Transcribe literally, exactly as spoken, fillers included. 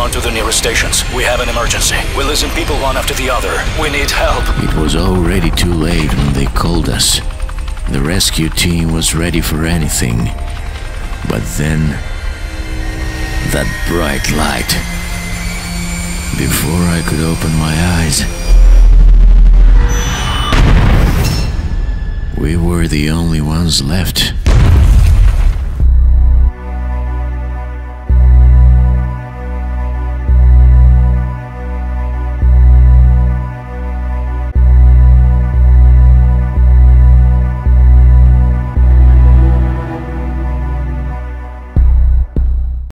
everyone to the nearest stations. We have an emergency. We listen people one after the other. We need help. It was already too late when they called us. The rescue team was ready for anything. But then... that bright light. Before I could open my eyes... we were the only ones left.